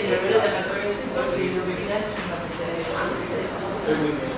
livello del mercato, questi costi di mobilità sono